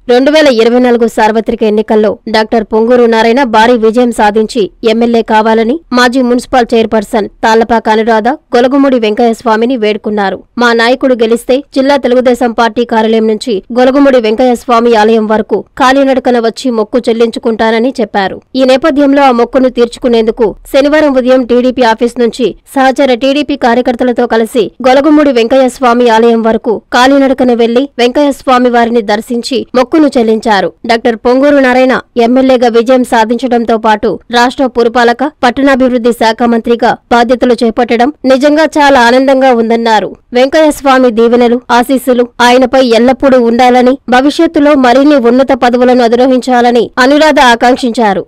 2024 సార్వత్రిక ఎన్నికల్లో డాక్టర్ పొంగూరు నారాయణ భారీ విజయం సాధించి ఎమ్మెల్యే కావాలని మాజీ మున్సిపల్ చైర్పర్సన్ తాళ్లపాక అనురాధ గొలగముడి వెంకయ్యస్వామిని వేడుకున్నారు. మా నాయకుడు గెలిస్తే జిల్లా తెలుగుదేశం పార్టీ కార్యాలయం నుంచి గొలగముడి వెంకయ్యస్వామి ఆలయం వరకు కాలినడకన వచ్చి మొక్కు చెల్లించుకుంటానని చెప్పారు. ఈ నేపథ్యంలో ఆ మొక్కును తీర్చుకునేందుకు శనివారం ఉదయం టీడీపీ ఆఫీస్ నుంచి సహచర టీడీపీ కార్యకర్తలతో కలిసి గొలగముడి వెంకయ్యస్వామి ఆలయం వరకు కాలినడకన వెళ్లి వెంకయ్యస్వామి వారిని దర్శించి మొక్కును చెల్లించారు. డాక్టర్ పొంగూరు నారాయణ ఎమ్మెల్యేగా విజయం సాధించడంతో పాటు రాష్ట్ర పురపాలక పట్టణాభివృద్ధి శాఖ మంత్రిగా బాధ్యతలు చేపట్టడం నిజంగా చాలా ఆనందంగా ఉందన్నారు. వెంకయ్యస్వామి దీవెనలు, ఆశీస్సులు ఆయనపై ఎల్లప్పుడూ ఉండాలని, భవిష్యత్తులో మరిన్ని ఉన్నత పదవులను అధిరోహించాలని అనురాధ ఆకాంక్షించారు.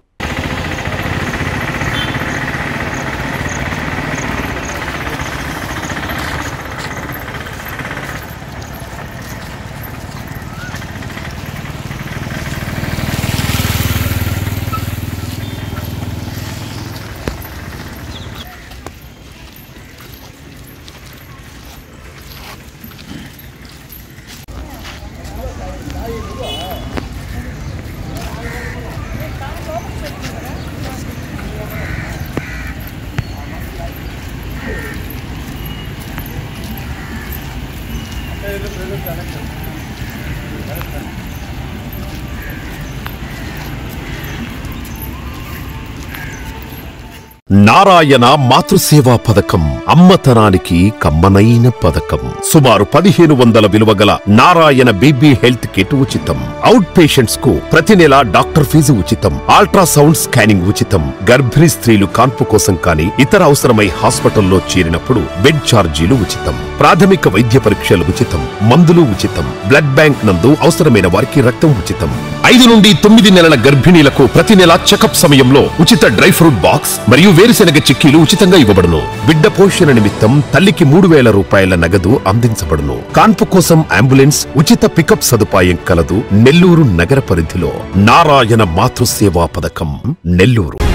నారాయణ మాతృసేవా పథకం అమ్మతనానికి కమ్మనైన పథకం. సుమారు 1500 విలువగల నారాయణ బేబీ హెల్త్ కిట్ ఉచితం. అవుట్ పేషెంట్స్ కు ప్రతి నెల డాక్టర్ ఫీజు ఉచితం. అల్ట్రాసౌండ్ స్కానింగ్ ఉచితం. గర్భిణీ స్త్రీలు కాన్పు కోసం కానీ ఇతర అవసరమై హాస్పిటల్లో చేరినప్పుడు బెడ్ ఛార్జీలు ఉచితం. ప్రాథమిక వైద్య పరీక్షలు ఉచితం. మందులు ఉచితం. బ్లడ్ బ్యాంక్ నందు అవసరమైన వారికి రక్తం ఉచితం. 5 నుండి 9 నెలల గర్భిణీలకు ప్రతి నెల చెకప్ సమయంలో ఉచిత డ్రై ఫ్రూట్ బాక్స్ మరియు వేరుశెనగ చిక్కీలు ఉచితంగా ఇవ్వబడును. బిడ్డ పోషణ నిమిత్తం తల్లికి 3000 రూపాయల నగదు అందించబడును. కాన్పు కోసం అంబులెన్స్ ఉచిత పికప్ సదుపాయం కలదు. నెల్లూరు నగర పరిధిలో నారాయణ మాతృసేవా పథకం, నెల్లూరు.